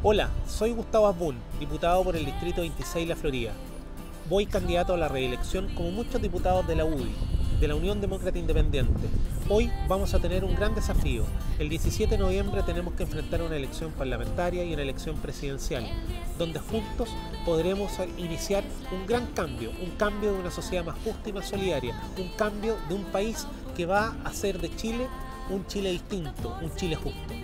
Hola, soy Gustavo Asbun, diputado por el Distrito 26 La Florida. Voy candidato a la reelección como muchos diputados de la UDI, de la Unión Demócrata Independiente. Hoy vamos a tener un gran desafío. El 17 de noviembre tenemos que enfrentar una elección parlamentaria y una elección presidencial, donde juntos podremos iniciar un gran cambio, un cambio de una sociedad más justa y más solidaria, un cambio de un país que va a hacer de Chile un Chile distinto, un Chile justo.